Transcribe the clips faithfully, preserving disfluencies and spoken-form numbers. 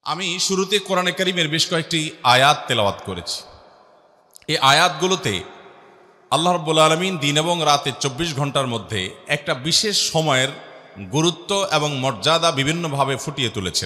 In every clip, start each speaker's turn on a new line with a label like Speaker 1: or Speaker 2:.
Speaker 1: আমি শুরুতে কোরআনে কারীমের বেশ কয়েকটি আয়াত তেলাওয়াত করেছি। এই আয়াতগুলোতে আল্লাহ রাব্বুল আলামিন দিন এবং রাতের চব্বিশ ঘন্টার মধ্যে একটা বিশেষ সময়ের গুরুত্ব এবং মর্যাদা বিভিন্নভাবে ফুটিয়ে তুলেছেন।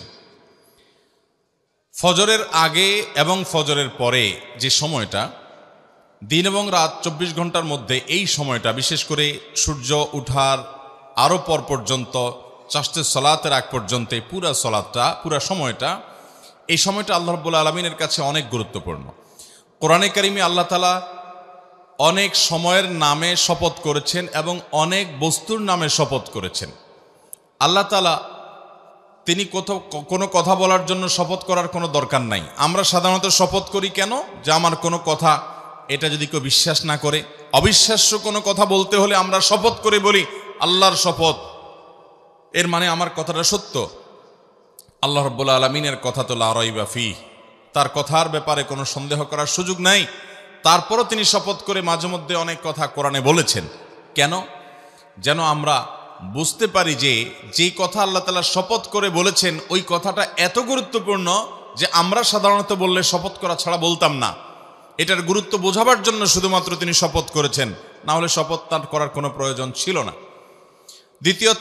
Speaker 1: ফজরের আগে এবং ফজরের পরে যে সময়টা, দিন এবং রাত চব্বিশ ঘন্টার মধ্যে এই সময়টা, বিশেষ করে সূর্য উঠার আরও পর পর্যন্ত চাষতে সলাতের আগ পর্যন্ত পুরা সলাতটা, পুরা সময়টা, এই সময়টা আল্লাহ রাব্বুল আলামিনের কাছে অনেক গুরুত্বপূর্ণ। কোরআনে কারীমে আল্লাহ তাআলা অনেক সময়ের নামে শপথ করেছেন এবং অনেক বস্তুর নামে শপথ করেছেন। আল্লাহ তাআলা তিনি কোথাও কোনো কথা বলার জন্য শপথ করার কোনো দরকার নাই। আমরা সাধারণত শপথ করি কেন? যে আমার কোনো কথা এটা যদি কেউ বিশ্বাস না করে, অবিশ্বাস্য কোনো কথা বলতে হলে আমরা শপথ করে বলি আল্লাহর শপথ, এর মানে আমার কথাটা সত্য। আল্লাহ রাব্বুল আলামিনের কথা তো লা রাইবা ফিহ, তার কথার ব্যাপারে কোনো সন্দেহ করার সুযোগ নাই। তারপরও তিনি শপথ করে মাঝে মধ্যে অনেক কথা কোরআনে বলেছেন। কেন? যেন আমরা বুঝতে পারি যে যেই কথা আল্লাহ তাআলা শপথ করে বলেছেন ওই কথাটা এত গুরুত্বপূর্ণ যে আমরা সাধারণত বললে শপথ করা ছাড়া বলতাম না। এটার গুরুত্ব বোঝাবার জন্য শুধুমাত্র তিনি শপথ করেছেন, না হলে শপথ তার করার কোনো প্রয়োজন ছিল না। দ্বিতীয়ত,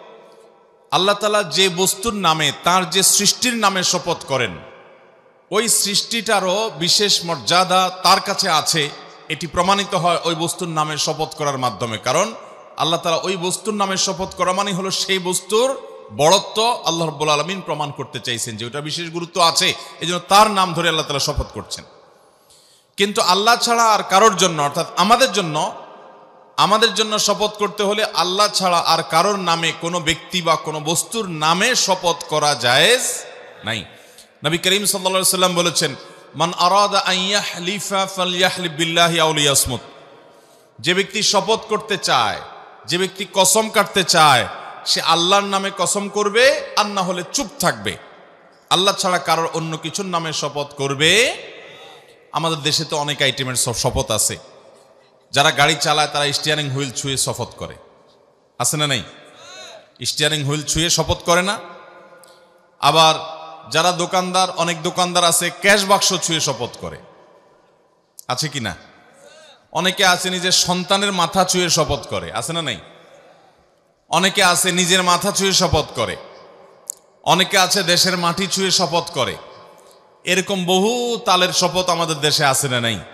Speaker 1: আল্লাহ তাআলা যে বস্তুর নামে, তার যে সৃষ্টির নামে শপথ করেন, ওই সৃষ্টিটারও বিশেষ মর্যাদা তার কাছে আছে। এটি প্রমাণিত হয় ওই বস্তুর নামে শপথ করার মাধ্যমে। কারণ আল্লাহ তাআলা ওই বস্তুর নামে শপথ করা মানে হলো সেই বস্তুর বড়ত্ব আল্লাহ রাব্বুল আলামিন প্রমাণ করতে চাইছেন যে ওটা বিশেষ গুরুত্ব আছে, এই জন্য তার নাম ধরে আল্লাহ তাআলা শপথ করছেন। কিন্তু আল্লাহ ছাড়া আর কারোর জন্য, অর্থাৎ আমাদের জন্য আমাদের জন্য শপথ করতে হলে আল্লাহ ছাড়া আর কারোর নামে, কোনো ব্যক্তি বা কোনো বস্তুর নামে শপথ করা জায়েজ নাই। নবী করিম সাল্লাল্লাহু আলাইহি ওয়াসাল্লাম বলেছেন, মান আরাদা আন ইয়াহলিফা ফালইয়াহলিফ বিল্লাহি আও লিয়াসমুত। যে ব্যক্তি শপথ করতে চায়, যে ব্যক্তি কসম কাটতে চায়, সে আল্লাহর নামে কসম করবে, আর না হলে চুপ থাকবে। আল্লাহ ছাড়া কারোর অন্য কিছুর নামে শপথ করবে। আমাদের দেশে তো অনেক আইটেমের সব শপথ আছে। যারা গাড়ি চালায় তারা স্টিয়ারিং হুইল ছুঁয়ে শপথ করে, আছে না নাই? স্টিয়ারিং হুইল ছুঁয়ে শপথ করে না? আবার যারা দোকানদার, অনেক দোকানদার আছে ক্যাশ বাক্স ছুঁয়ে শপথ করে, আছে কি না? অনেকে আছে নিজের সন্তানের মাথা ছুঁয়ে শপথ করে, আছে না নাই? অনেকে আছে নিজের মাথা ছুঁয়ে শপথ করে, অনেকে আছে দেশের মাটি ছুঁয়ে শপথ করে। এরকম বহু তালের শপথ আমাদের দেশে আছে না নাই?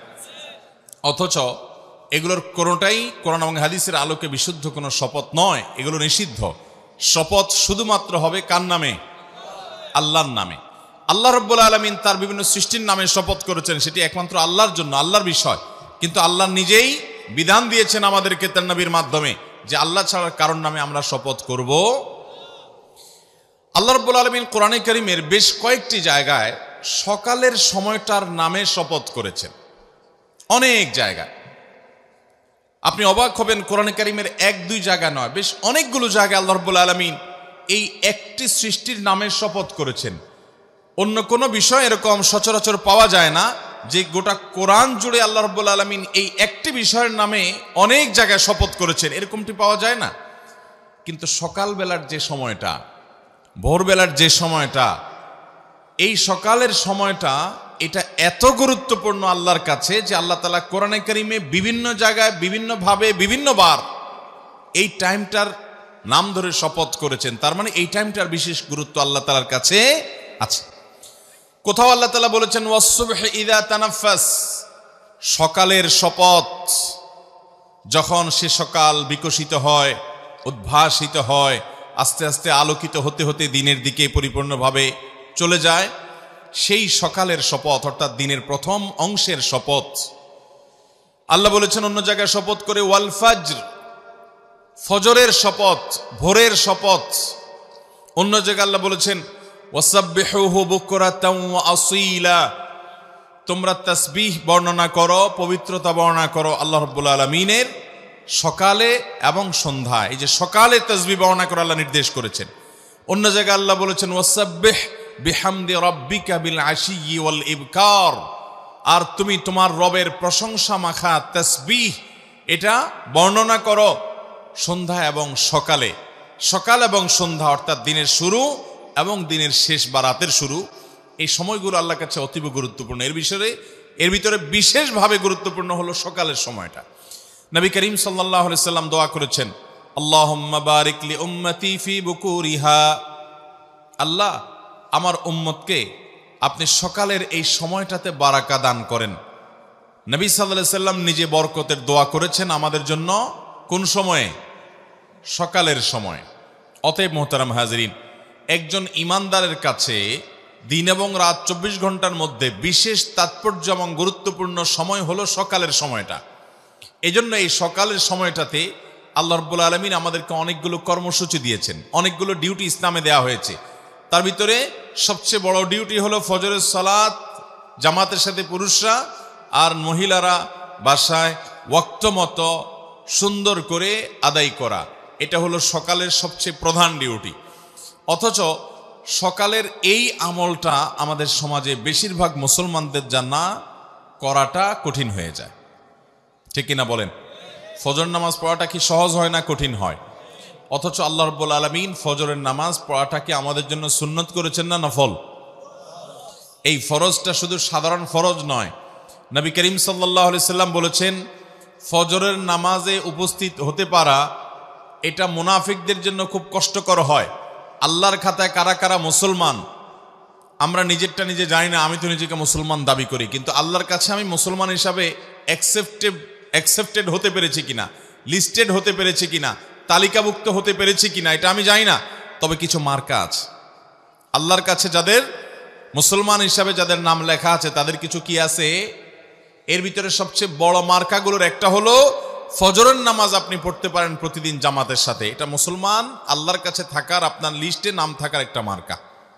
Speaker 1: অথচ এগুলোর কোনোটাই কোরআন এবং হাদিসের আলোকে বিশুদ্ধ কোনো শপথ নয়, এগুলো নিষিদ্ধ। শপথ শুধুমাত্র হবে কার নামে? আল্লাহর নামে। আল্লাহ রাব্বুল আলামিন তার বিভিন্ন সৃষ্টির নামে শপথ করেছেন, সেটি একমাত্র আল্লাহর জন্য, আল্লাহর বিষয়। কিন্তু আল্লাহ নিজেই বিধান দিয়েছেন আমাদেরকে তার নবীর মাধ্যমে যে আল্লাহ ছাড়া কারোর নামে আমরা শপথ করব। আল্লাহ রাব্বুল আলামিন কোরআনে কারীমের বেশ কয়েকটি জায়গায় সকালের সময়টার নামে শপথ করেছেন, অনেক জায়গায়। আপনি অবাক হবেন, কোরআনে কারীমের এক দুই জায়গা নয়, বেশ অনেকগুলো জায়গায় আল্লাহ রাব্বুল আলামিন এই একটি সৃষ্টির নামে শপথ করেছেন। অন্য কোনো বিষয় এরকম সচরাচর পাওয়া যায় না যে গোটা কোরআন জুড়ে আল্লাহ রাব্বুল আলামিন এই একটি বিষয়ের নামে অনেক জায়গায় শপথ করেছেন, এরকমটি পাওয়া যায় না। কিন্তু সকালবেলার যে সময়টা, ভোরবেলার যে সময়টা, এই সকালের সময়টা, এটা এত গুরুত্বপূর্ণ আল্লাহর কাছে যে আল্লাহ তাআলা কোরআনে কারীমে বিভিন্ন জায়গায়, বিভিন্নভাবে, বিভিন্নবার এই টাইমটার নাম ধরে শপথ করেছেন। তার মানে এই টাইমটার বিশেষ গুরুত্ব আল্লাহ তাআলার কাছে আছে। কোথাও আল্লাহ তাআলা বলেছেন ওয়াস-সুবহি ইযা তানাফাস, সকালের শপথ, যখন সে সকাল বিকশিত হয়, উদ্ভাসিত হয়, আস্তে আস্তে আলোকিত হতে হতে দিনের দিকে পরিপূর্ণভাবে চলে যায়, সেই সকালের শপথ, অর্থাৎ দিনের প্রথম অংশের শপথ। আল্লাহ বলেছেন অন্য জায়গায় শপথ করে ওয়াল ফাজর, ফজরের শপথ, ভোরের শপথ। অন্য জায়গায় আল্লাহ বলেছেন ওয়াসাব্বিহুহু বুকরাতাও ওয়া আসীলা, তোমরা তাসবিহ বর্ণনা করো, পবিত্রতা বর্ণনা করো আল্লাহ রাব্বুল আলামিনের সকালে এবং সন্ধ্যায়। এই যে সকালে তাসবিহ বর্ণনা করে আল্লাহ নির্দেশ করেছেন। অন্য জায়গায় আল্লাহ বলেছেন ওয়াসাব্বিহ বিহামদি রাব্বিকা বিল আশিয়্যি ওয়াল ইবকার, আর তুমি তোমার রবের প্রশংসা মাখা তাসবিহ এটা বর্ণনা করো সন্ধ্যা এবং সকালে। সকাল এবং সন্ধ্যা অর্থাৎ দিনের শুরু এবং দিনের শেষ বা রাতের শুরু, এই সময়গুলো আল্লাহর কাছে অতীব গুরুত্বপূর্ণ। এর বিষয়ে এর ভিতরে বিশেষভাবে গুরুত্বপূর্ণ হলো সকালের সময়টা। নবী করিম সাল্লাল্লাহু আলাইহি সাল্লাম দোয়া করেছেন, আল্লাহুম্মা বারিক লি উম্মতি ফি বুকুরিহা, আল্লাহ আমার উম্মতকে আপনি সকালের এই সময়টাতে বারাকা দান করেন। নবী সাল্লাল্লাহু আলাইহি সাল্লাম নিজে বরকতের দোয়া করেছেন আমাদের জন্য কোন সময়ে? সকালের সময়। অতএব মোহতারাম হাজরিন, একজন ইমানদারের কাছে দিন এবং রাত চব্বিশ ঘন্টার মধ্যে বিশেষ তাৎপর্য এবং গুরুত্বপূর্ণ সময় হলো সকালের সময়টা। এই জন্য এই সকালের সময়টাতে আল্লাহ রাব্বুল আলামিন আমাদেরকে অনেকগুলো কর্মসূচি দিয়েছেন, অনেকগুলো ডিউটি ইসলামে দেওয়া হয়েছে। তার ভিতরে সবচেয়ে বড় ডিউটি হলো ফজরের সালাত জামাতের সাথে পুরুষরা, আর মহিলারা বাসায় ওয়াক্ত মতো সুন্দর করে আদায় করা। এটা হলো সকালের সবচেয়ে প্রধান ডিউটি। অথচ সকালের এই আমলটা আমাদের সমাজে বেশিরভাগ মুসলমানদের জানা করাটা কঠিন হয়ে যায়, ঠিক কিনা বলেন? ফজর নামাজ পড়াটা কি সহজ হয় না কঠিন হয়? অথচ আল্লাহ রাব্বুল আলামিন ফজরের নামাজ পড়াটাকে আমাদের জন্য সুন্নত করেছেন না নফল? এই ফরজটা শুধু সাধারণ ফরজ নয়। নবী করিম সাল্লাল্লাহু আলাইহি সাল্লাম বলেছেন, ফজরের নামাজে উপস্থিত হতে পারা এটা মুনাফিকদের জন্য খুব কষ্টকর হয়। আল্লাহর খাতায় কারা কারা মুসলমান আমরা নিজেরটা নিজে জানি না। আমি তো নিজেকে মুসলমান দাবি করি, কিন্তু আল্লাহর কাছে আমি মুসলমান হিসাবে অ্যাকসেপ্টেড অ্যাকসেপ্টেড হতে পেরেছি কিনা, লিস্টেড হতে পেরেছি কিনা, তালিকাভুক্ত হতে পেরেছি কিনা এটা আমি জানি না। তবে কিছু মার্কা আছে আল্লাহর কাছে, যাদের মুসলমান হিসাবে যাদের নাম লেখা আছে তাদের কিছু কি আছে। এর ভিতরে সবচেয়ে বড় মার্কাগুলোর একটা হলো ফজরের নামাজ আপনি পড়তে পারেন প্রতিদিন জামাতের সাথে। এটা মুসলমান আল্লাহর কাছে থাকার, আপনার লিস্টে নাম থাকার একটা মার্কা।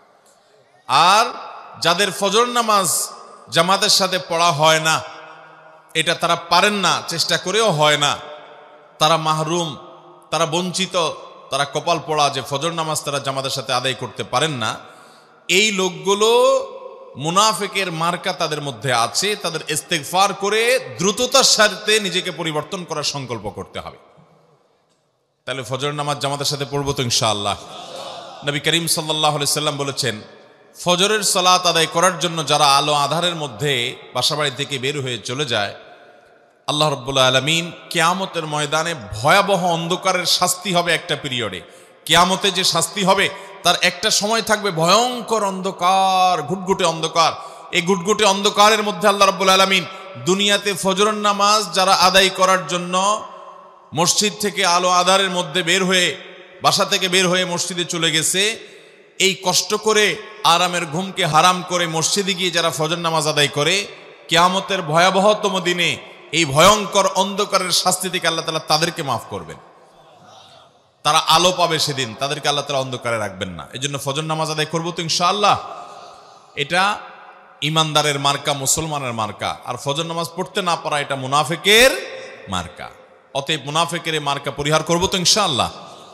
Speaker 1: আর যাদের ফজর নামাজ জামাতের সাথে পড়া হয় না, এটা তারা পারেন না, চেষ্টা করেও হয় না, তারা মাহরুম, তারা বঞ্চিত, তারা কপাল পড়া যে ফজর নামাজ তারা জামাতের সাথে আদায় করতে পারেন না। এই লোকগুলো মুনাফিকের মার্কা তাদের মধ্যে আছে। তাদের ইস্তেগফার করে দ্রুততার সাথে নিজেকে পরিবর্তন করার সংকল্প করতে হবে। তাহলে ফজর নামাজ জামাতের সাথে পড়বো তো ইনশাআল্লাহ। নবী করিম সাল্লাল্লাহু আলাইহি সাল্লাম বলেছেন, ফজরের সালাত আদায় করার জন্য যারা আলো আধারের মধ্যে বাসাবাড়ি থেকে বের হয়ে চলে যায়, আল্লাহ রাব্বুল আলামিন কিয়ামতের ময়দানে ভয়াবহ অন্ধকারের শাস্তি হবে একটা পিরিয়ডে। কিয়ামতে যে শাস্তি হবে তার একটা সময় থাকবে ভয়ঙ্কর অন্ধকার, ঘুটঘুটে অন্ধকার। এই ঘুটঘুটে অন্ধকারের মধ্যে আল্লাহ রাব্বুল আলামিন দুনিয়াতে ফজরের নামাজ যারা আদায় করার জন্য মসজিদ থেকে আলো আধারের মধ্যে বের হয়ে, বাসা থেকে বের হয়ে মসজিদে চলে গেছে, এই কষ্ট করে আরামের ঘুমকে হারাম করে মসজিদে গিয়ে যারা ফজর নামাজ আদায় করে, কিয়ামতের ভয়াবহতম দিনে এই ভয়ঙ্কর অন্ধকারের শাস্তি থেকে আল্লাহ তাআলা তাদেরকে মাফ করবেন। তারা আলো পাবে সেদিন, তাদেরকে আল্লাহ তাআলা অন্ধকারে রাখবেন না। এই জন্য ফজর নামাজ আদায় করবো তো ইনশাআল্লাহ। এটা ইমানদারের মার্কা, মুসলমানের মার্কা। আর ফজর নামাজ পড়তে না পারা এটা মুনাফিকের মার্কা। অতএব মুনাফিকের মার্কা পরিহার করবো তো ইনশাআল্লাহ।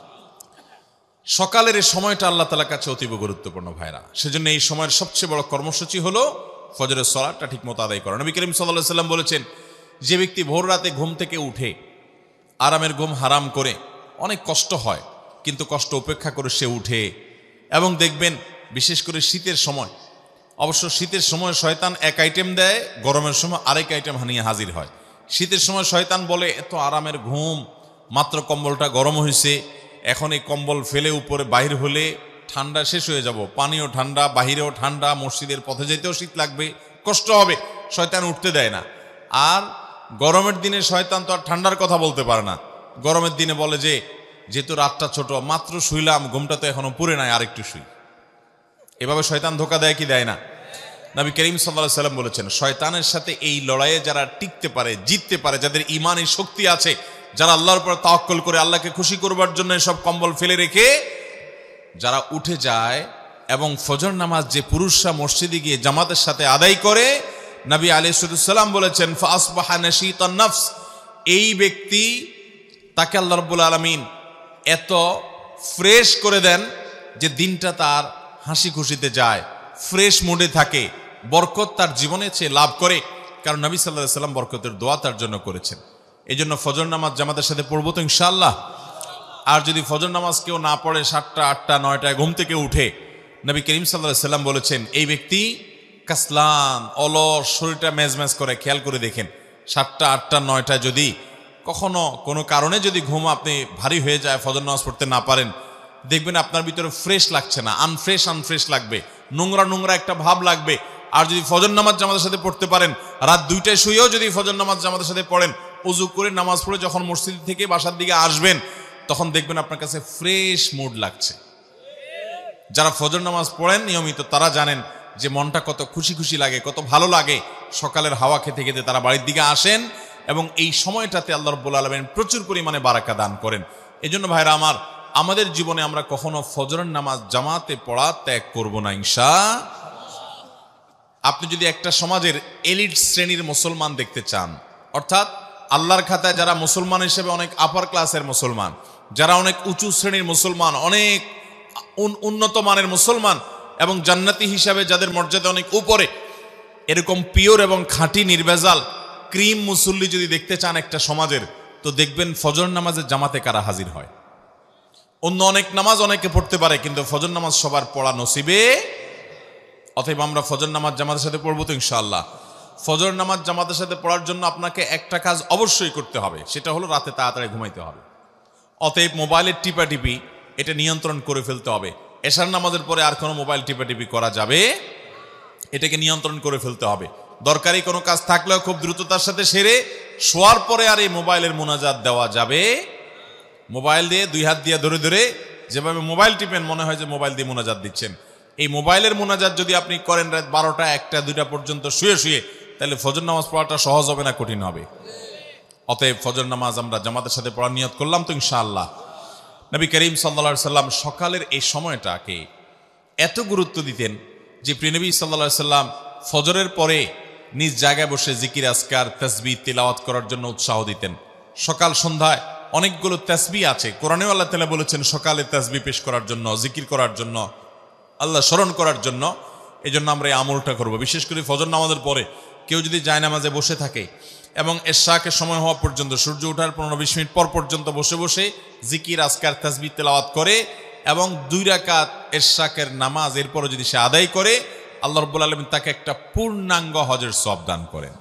Speaker 1: সকালের এই সময়টা আল্লাহ তাআলার কাছে অতীব গুরুত্বপূর্ণ ভাইরা। সেজন্য এই সময়ের সবচেয়ে বড় কর্মসূচি হলো ফজরের সালাতটা ঠিক মতো আদায় করা। নবী করিম সাল্লাল্লাহু আলাইহি সাল্লাম বলেছেন, যে ব্যক্তি ভোর রাতে ঘুম থেকে উঠে আরামের ঘুম হারাম করে, অনেক কষ্ট হয় কিন্তু কষ্ট উপেক্ষা করে সে উঠে, এবং দেখবেন বিশেষ করে শীতের সময়, অবশ্য শীতের সময় শয়তান এক আইটেম দেয়, গরমের সময় আরেক আইটেম হানিয়ে হাজির হয়। শীতের সময় শয়তান বলে, এত আরামের ঘুম, মাত্র কম্বলটা গরম হয়েছে, এখন এই কম্বল ফেলে উপরে বাহির হলে ঠান্ডা শেষ হয়ে যাব, পানিও ঠান্ডা, বাহিরেও ঠান্ডা, মসজিদের পথে যেতেও শীত লাগবে, কষ্ট হবে, শয়তান উঠতে দেয় না। আর গরমের দিনে শয়তান তো আর ঠান্ডার কথা বলতে পারে না। গরমের দিনে বলে যে, যেহেতু রাতটা ছোট, মাত্র শুইলাম, ঘুমটা তো এখনো পুরে নাই, আরেকটু শুই। এভাবে শয়তান ধোকা দেয় কি দেয় না? নবী করিম সাল্লাল্লাহু আলাইহি সাল্লাম বলেছেন, শয়তানের সাথে এই লড়াইয়ে যারা টিকতে পারে, জিততে পারে, যাদের ঈমানের শক্তি আছে, যারা আল্লাহর উপর তাওয়াক্কুল করে আল্লাহকে খুশি করবার জন্য সব কম্বল ফেলে রেখে যারা উঠে যায়, এবং ফজর নামাজ যে পুরুষরা মসজিদে গিয়ে জামাতের সাথে আদায় করে, নবী আলাইহিস সালাম বলেছেন, ফাসবাহা নাশীতান নফস, এই ব্যক্তি তাকে আল্লাহ রাব্বুল আলামিন এত ফ্রেশ করে দেন যে দিনটা তার হাসি খুশিতে যায়, ফ্রেশ মুডে থাকে, বরকত তার জীবনে চেয়ে লাভ করে। কারণ নবী সাল্লাল্লাহু আলাইহি সাল্লাম বরকতের দোয়া তার জন্য করেছেন। এই জন্য ফজর নামাজ জামাতের সাথে পড়বো তো ইনশাআল্লাহ। আর যদি ফজর নামাজ কেউ না পড়ে, সাতটা আটটা নয়টায় ঘুম থেকে উঠে, নবী করিম সাল্লাল্লাহু আলাইহি সাল্লাম বলেছেন এই ব্যক্তি কাসলান, অলস, শরীরটা মেজমেজ করে। খেয়াল করে দেখেন, সাতটা আটটা নয়টা যদি কখনো কোনো কারণে যদি ঘুম আপনি ভারী হয়ে যায়, ফজর নামাজ পড়তে না পারেন, দেখবেন আপনার ভিতরে ফ্রেশ লাগছে না, আনফ্রেশ আনফ্রেশ লাগবে, নোংরা নোংরা একটা ভাব লাগবে। আর যদি ফজর নামাজ জামাতের সাথে পড়তে পারেন, রাত দুইটায় শুয়েও যদি ফজর নামাজ জামাতের সাথে পড়েন, উজু করে নামাজ পড়ে যখন মসজিদ থেকে বাসার দিকে আসবেন, তখন দেখবেন আপনার কাছে ফ্রেশ মুড লাগছে। যারা ফজর নামাজ পড়েন নিয়মিত তারা জানেন যে মনটা কত খুশি খুশি লাগে, কত ভালো লাগে। সকালের হাওয়া খেতে খেতে তারা বাড়ির দিকে আসেন এবং এই সময়টাতে আল্লাহ রাব্বুল আলামিন প্রচুর পরিমাণে বারাকা দান করেন। এই জন্য ভাইরা আমার, আমাদের জীবনে আমরা কখনো ফজরের নামাজ জামাতে পড়া ত্যাগ করব না ইনশাআল্লাহ। আপনি যদি একটা সমাজের এলিট শ্রেণীর মুসলমান দেখতে চান, অর্থাৎ আল্লাহর খাতায় যারা মুসলমান হিসেবে অনেক আপার ক্লাসের মুসলমান, যারা অনেক উঁচু শ্রেণীর মুসলমান, অনেক উন্নত মানের মুসলমান এবং জান্নাতি হিসাবে যাদের মর্যাদা অনেক উপরে, এরকম পিওর এবং খাঁটি নির্ভেজাল ক্রিম মুসল্লি যদি দেখতে চান একটা সমাজের, তো দেখবেন ফজর নামাজের জামাতে কারা হাজির হয়। অন্য অনেক নামাজ অনেকে পড়তে পারে, কিন্তু ফজর নামাজ সবার পড়া নসিবে। অতএব আমরা ফজর নামাজ জামাতের সাথে পড়বো তো ইনশাআল্লাহ। ফজর নামাজ জামাতের সাথে পড়ার জন্য আপনাকে একটা কাজ অবশ্যই করতে হবে, সেটা হলো রাতে তাড়াতাড়ি ঘুমাইতে হবে। অতএব মোবাইলের টিপাটিপি এটা নিয়ন্ত্রণ করে ফেলতে হবে। এশার নামাজের পরে আর কোনো মোবাইল টিপাটিপি করা যাবে, এটাকে নিয়ন্ত্রণ করে ফেলতে হবে। দরকারি কোনো কাজ থাকলেও খুব দ্রুততার সাথে সেরে শোয়ার পরে আর এই মোবাইলের মুনাজাত দেওয়া যাবে। মোবাইল দিয়ে দুই হাত দিয়ে ধরে ধরে যেভাবে মোবাইল টিপেন, মনে হয় যে মোবাইল দিয়ে মুনাজাত দিচ্ছেন। এই মোবাইলের মুনাজাত যদি আপনি করেন রাত বারোটা একটা দুইটা পর্যন্ত শুয়ে শুয়ে, তাহলে ফজর নামাজ পড়াটা সহজ হবে না কঠিন হবে? অতএব ফজর নামাজ আমরা জামাতের সাথে পড়ার নিয়ত করলাম তো ইনশাআল্লাহ। নবী করিম সাল্লাল্লাহু আলাইহি সাল্লাম সকালের এই সময়টাকে এত গুরুত্ব দিতেন যে প্রিয়নবী সাল্লাল্লাহু আলাইহি সাল্লাম ফজরের পরে নিজ জায়গায় বসে জিকির আজকার তাসবিহ তিলাওয়াত করার জন্য উৎসাহ দিতেন। সকাল সন্ধ্যায় অনেকগুলো তাসবিহ আছে, কোরআনেও আল্লাহ তাআলা বলেছেন সকালে তাসবিহ পেশ করার জন্য, জিকির করার জন্য, আল্লাহ স্মরণ করার জন্য। এই জন্য আমরা এই আমলটা করব। বিশেষ করে ফজর নামাজের পরে কেউ যদি জায়নামাজে বসে থাকে এবং এশাকের সময় হওয়া পর্যন্ত, সূর্য ওঠার পনেরো বিশ মিনিট পর পর্যন্ত বসে বসে জিকির আজকার তাসবিহ তেলাওয়াত করে এবং দুই রাকাত এশাকের নামাজ এরপরে যদি সে আদায় করে, আল্লাহ রাব্বুল আলামিন তাকে একটা পূর্ণাঙ্গ হজের সওয়াব দান করেন।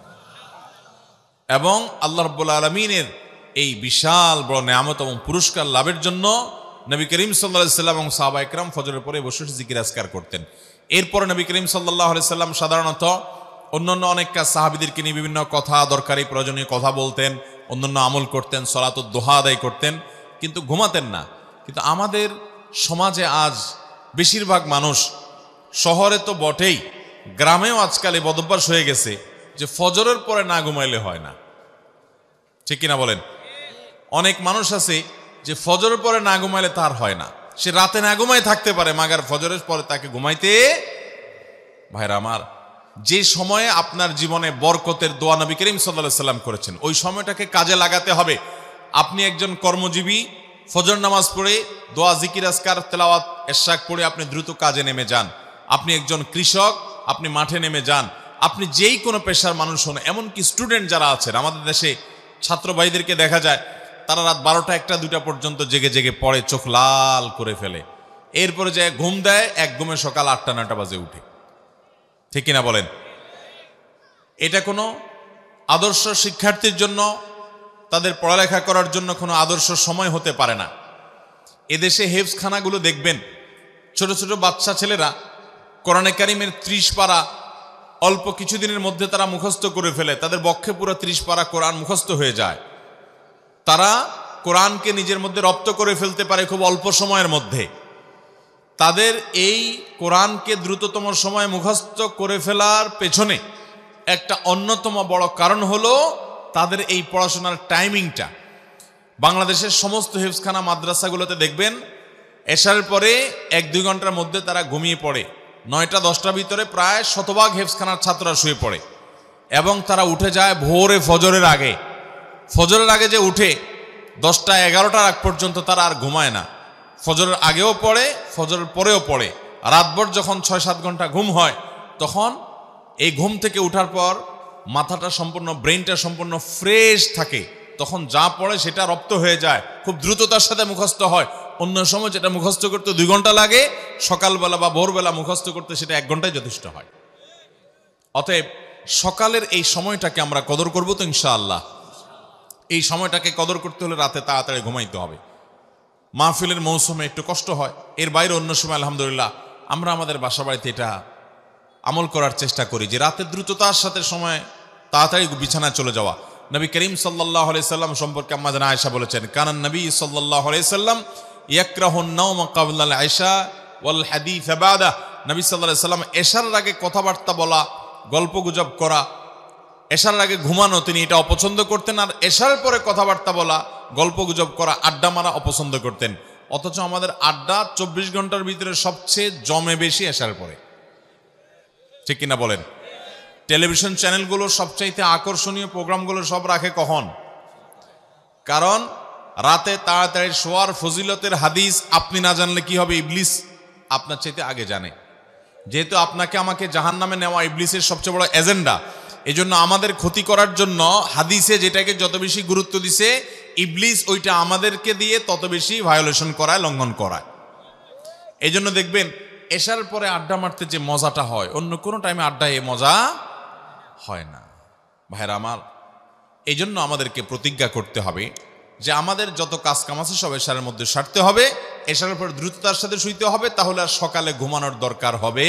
Speaker 1: এবং আল্লাহ রাব্বুল আলামিনের এই বিশাল বড় নেয়ামত এবং পুরস্কার লাভের জন্য নবী করিম সাল্লাল্লাহু আলাইহি সাল্লাম এবং সাহাবা একরাম ফজরের পরে বসে বসে জিকির আজকার করতেন। এরপরে নবী করিম সাল্লাল্লাহু আলাইহি সাল্লাম সাধারণত অন্যান্য অনেক কাজ সাহাবীদেরকে নিয়ে বিভিন্ন কথা, দরকারি প্রয়োজনীয় কথা বলতেন, অন্যান্য আমল করতেন, সলাতুদ দোহা আদায় করতেন, কিন্তু ঘুমাতেন না। কিন্তু আমাদের সমাজে আজ বেশিরভাগ মানুষ, শহরে তো বটেই, গ্রামেও আজকাল এই বদভ্যাস হয়ে গেছে যে ফজরের পরে না ঘুমাইলে হয় না। ঠিক কিনা বলেন? অনেক মানুষ আছে যে ফজরের পরে না ঘুমাইলে তার হয় না। সে রাতে না ঘুমাই থাকতে পারে, মাগার ফজরের পরে তাকে ঘুমাইতে। ভাইরা আমার, যে সময়ে আপনার জীবনে বরকতের দোয়া নবী করিম সাল্লাল্লাহু আলাইহি সাল্লাম করেছেন, ওই সময়টাকে কাজে লাগাতে হবে। আপনি একজন কর্মজীবী, ফজর নামাজ পড়ে দোয়া জিকির আজকার তেলাওয়াত এশাক পড়ে আপনি দ্রুত কাজে নেমে যান। আপনি একজন কৃষক, আপনি মাঠে নেমে যান। আপনি যেই কোনো পেশার মানুষ হন, এমনকি স্টুডেন্ট যারা আছেন, আমাদের দেশে ছাত্র ভাইদেরকে দেখা যায় তারা রাত বারোটা একটা দুইটা পর্যন্ত জেগে জেগে পড়ে, চোখ লাল করে ফেলে, এরপরে যায় ঘুম দেয়, এক ঘুমে সকাল আটটা নয়টা বাজে উঠে। ঠিক কিনা বলেন? এটা কোনো আদর্শ শিক্ষার্থীর জন্য, তাদের পড়ালেখা করার জন্য কোনো আদর্শ সময় হতে পারে না। এদেশে হেফজখানাগুলো দেখবেন, ছোট ছোট বাচ্চা ছেলেরা কোরআনে কারিমের ত্রিশ পারা অল্প কিছুদিনের মধ্যে তারা মুখস্থ করে ফেলে, তাদের বক্ষে পুরো ত্রিশ পারা কোরআন মুখস্থ হয়ে যায়। তারা কোরআনকে নিজের মধ্যে রপ্ত করে ফেলতে পারে খুব অল্প সময়ের মধ্যে। তাদের এই কোরআনকে দ্রুততম সময়ে মুখস্থ করে ফেলার পেছনে একটা অন্যতম বড় কারণ হলো তাদের এই পড়াশোনার টাইমিংটা। বাংলাদেশের সমস্ত হেফজখানা মাদ্রাসাগুলোতে দেখবেন এশারের পরে এক দুই ঘন্টার মধ্যে তারা ঘুমিয়ে পড়ে। নয়টা দশটার ভিতরে প্রায় শতভাগ হেফজখানার ছাত্ররা শুয়ে পড়ে এবং তারা উঠে যায় ভোরে ফজরের আগে। ফজরের আগে যে উঠে দশটা এগারোটার আগ পর্যন্ত তারা আর ঘুমায় না। ফজরের আগেও পড়ে, ফজরের পরেও পড়ে। রাতভর যখন ছয় সাত ঘন্টা ঘুম হয়, তখন এই ঘুম থেকে উঠার পর মাথাটা সম্পূর্ণ, ব্রেইনটা সম্পূর্ণ ফ্রেশ থাকে। তখন যা পড়ে সেটা রপ্ত হয়ে যায়, খুব দ্রুততার সাথে মুখস্থ হয়, অন্য সময় যেটা মুখস্থ করতে দুই ঘন্টা লাগে, সকালবেলা বা ভোরবেলা মুখস্থ করতে সেটা এক ঘন্টায় যথেষ্ট হয়। অতএব সকালের এই সময়টাকে আমরা কদর করবো তো ইনশাআল্লাহ। এই সময়টাকে কদর করতে হলে রাতে তাড়াতাড়ি ঘুমাইতে হবে। মাহফিলের মৌসুমে একটু কষ্ট হয়, এর বাইরে অন্য সময় আলহামদুলিল্লাহ আমরা আমাদের বাসা বাড়িতে এটা আমল করার চেষ্টা করি যে রাতে দ্রুততার সাথে সময় তাড়াতাড়ি বিছানায় চলে যাওয়া। নবী করিম সাল্লাল্লাহু আলাইহি সাল্লাম সম্পর্কে আম্মা জানা আয়েশা বলেছেন, কানান নবী সাল্লাল্লাহু আলাইহি সাল্লাম ইয়াকরাহুন নাওমা ক্বাবলা আল ইশা ওয়াল হাদিস বাদা। নবী সাল্লাল্লাহু আলাইহি সাল্লাম এশার আগে কথাবার্তা বলা, গল্পগুজব করা, এশার আগে ঘুমানো তিনি এটা অপছন্দ করতেন, আর এশার পরে কথাবার্তা বলা, গল্পগুজব করা, আড্ডা মারা অপছন্দ করতেন। অথচ আমাদের আড্ডা চব্বিশ ঘন্টার ভিতরে সবচেয়ে জমে বেশি এশার পরে, ঠিক কিনা বলেন? টেলিভিশন চ্যানেলগুলো সবচাইতে আকর্ষণীয় প্রোগ্রামগুলো সব রাখে কখন? কারণ রাতে তাড়াতাড়ি শোয়ার ফজিলতের হাদিস আপনি না জানলে কি হবে, ইবলিস আপনার চাইতে আগে জানে। যেহেতু আপনাকে আমাকে জাহান্নামে নেওয়া ইবলিসের সবচেয়ে বড় এজেন্ডা, এই জন্য আমাদের ক্ষতি করার জন্য হাদিসে যেটাকে যত বেশি গুরুত্ব দিছে, ইবলিস ওইটা আমাদেরকে দিয়ে তত বেশি ভায়োলেশন করায়, লঙ্ঘন করায়। এই জন্য দেখবেন এশার পরে আড্ডা মারতে যে মজাটা হয়, অন্য কোনো টাইমে আড্ডায় এ মজা হয় না। ভাইরা আমার, এই জন্য আমাদেরকে প্রতিজ্ঞা করতে হবে যে আমাদের যত কাজ কাম আছে সব এশারের মধ্যে সারতে হবে, এশারের পর দ্রুততার সাথে শুইতে হবে, তাহলে আর সকালে ঘুমানোর দরকার হবে।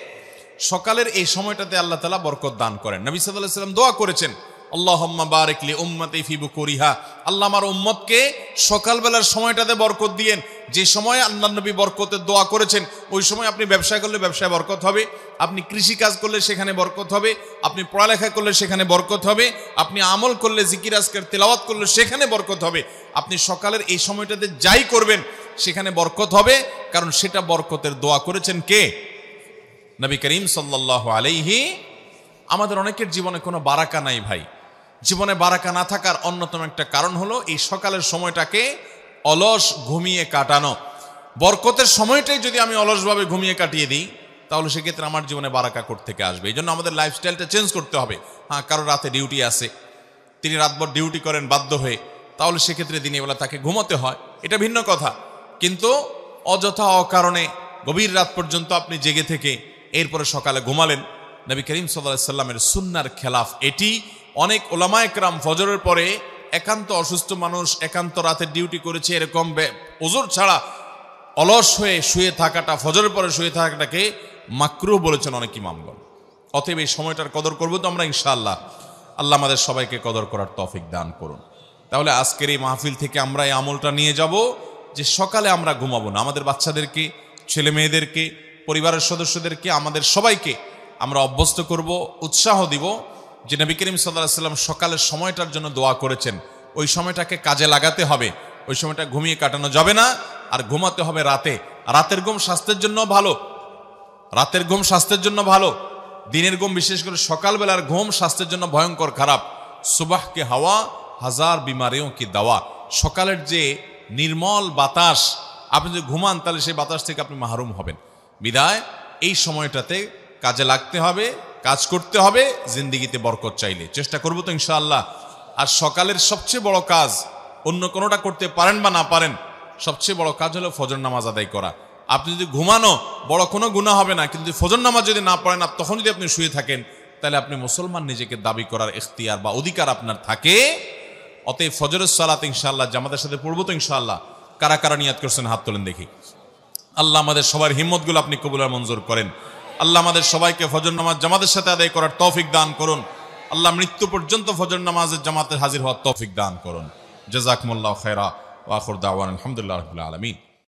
Speaker 1: সকালের এই সময়টাতে আল্লাহ তাআলা বরকত দান করেন। নবী সাল্লাল্লাহু আলাইহি ওয়াসাল্লাম দোয়া করেছেন, আল্লাহুম্মা বারিক লি উম্মতি ফি বুকুরিহা, আল্লাহ আমার উম্মতকে সকালবেলার সময়টাতে বরকত দিয়েন। যে সময় আল্লাহ নবী বরকতের দোয়া করেছেন, ওই সময় আপনি ব্যবসা করলে ব্যবসায় বরকত হবে, আপনি কৃষি কাজ করলে সেখানে বরকত হবে, আপনি পড়ালেখা করলে সেখানে বরকত হবে, আপনি আমল করলে, জিকির আজকার তেলাওয়াত করলে সেখানে বরকত হবে। আপনি সকালের এই সময়টাতে যাই করবেন সেখানে বরকত হবে, কারণ সেটা বরকতের দোয়া করেছেন কে? নবী করিম সাল্লাল্লাহু আলাইহি। আমাদের অনেকের জীবনে কোনো বারাকা নাই ভাই। জীবনে বারাকা না থাকার অন্যতম একটা কারণ হলো এই সকালের সময়টাকে অলস ঘুমিয়ে কাটানো। বরকতের সময়টাই যদি আমি অলসভাবে ঘুমিয়ে কাটিয়ে দিই, তাহলে সেক্ষেত্রে আমার জীবনে বারাকা কোথা থেকে আসবে? এই জন্য আমাদের লাইফস্টাইলটা চেঞ্জ করতে হবে। হ্যাঁ, কারো রাতে ডিউটি আছে, তিনি রাতভর ডিউটি করেন বাধ্য হয়ে, তাহলে সেক্ষেত্রে দিনের বেলা তাকে ঘুমোতে হয়, এটা ভিন্ন কথা। কিন্তু অযথা অকারণে গভীর রাত পর্যন্ত আপনি জেগে থেকে এরপরে সকালে ঘুমালেন, নবী করিম সাল্লাল্লাহু আলাইহি সাল্লামের সুন্নাহর খেলাফ এটি। অনেক ওলামায়ে কেরাম ফজরের পরে একান্ত অসুস্থ মানুষ, একান্ত রাতের ডিউটি করেছে, এরকম ওজর ছাড়া অলস হয়ে শুয়ে থাকাটা, ফজরের পরে শুয়ে থাকাটাকে মাকরুহ বলেছেন অনেক ইমামগণ। অতএব এই সময়টার কদর করবো তো আমরা ইনশাআল্লাহ। আল্লাহ আমাদের সবাইকে কদর করার তৌফিক দান করুন। তাহলে আজকের এই মাহফিল থেকে আমরা এই আমলটা নিয়ে যাব যে সকালে আমরা ঘুমাবো না। আমাদের বাচ্চাদেরকে, ছেলে মেয়েদেরকে, পরিবারের সদস্যদেরকে, আমাদের সবাইকে আমরা অভ্যস্ত করব, উৎসাহ দিব যে নবী করিম সাল্লাল্লাহু আলাইহি সাল্লাম সকালের সময়টার জন্য দোয়া করেছেন, ওই সময়টাকে কাজে লাগাতে হবে। ওই সময়টা ঘুমিয়ে কাটানো যাবে না, আর ঘুমাতে হবে রাতে। রাতের ঘুম স্বাস্থ্যের জন্য ভালো, রাতের ঘুম স্বাস্থ্যের জন্য ভালো। দিনের ঘুম, বিশেষ করে সকালবেলার ঘুম স্বাস্থ্যের জন্য ভয়ঙ্কর খারাপ। সুবাহ কে হাওয়া হাজার বিমারিও কি দাওয়া। সকালের যে নির্মল বাতাস, আপনি যদি ঘুমান তাহলে সেই বাতাস থেকে আপনি মাহরুম হবেন। বিদায় এই সময়টাতে কাজে লাগতে হবে, কাজ করতে হবে, জিন্দেগিতে বরকত চাইলে চেষ্টা করবো তো ইনশাআল্লাহ। আর সকালের সবচেয়ে বড় কাজ, অন্য কোনোটা করতে পারেন বা না পারেন, সবচেয়ে বড় কাজ হলো ফজর নামাজ আদায় করা। আপনি যদি ঘুমানো বড় কোনো গুনাহ হবে না, কিন্তু ফজর নামাজ যদি না পড়েন, আর তখন যদি আপনি শুয়ে থাকেন, তাহলে আপনি মুসলমান নিজেকে দাবি করার ইখতিয়ার বা অধিকার আপনার থাকে। অতএব ফজরের সালাত ইনশাআল্লাহ জামাতের সাথে পড়বো তো ইনশাআল্লাহ। কারা কারা নিয়াত করছেন হাত তোলেন দেখি। আল্লাহ আমাদের সবার হিম্মতগুলো আপনি কবুল আর মঞ্জুর করেন। আল্লাহ আমাদের সবাইকে ফজর নামাজ জামাতের সাথে আদায় করার তৌফিক দান করুন। আল্লাহ মৃত্যু পর্যন্ত ফজর নামাজের জামাতে হাজির হওয়ার তৌফিক দান করুন। জাযাকুমুল্লাহু খায়রা ওয়া আখিরু দাওয়ানা আলহামদুলিল্লাহি রাব্বিল আলামিন।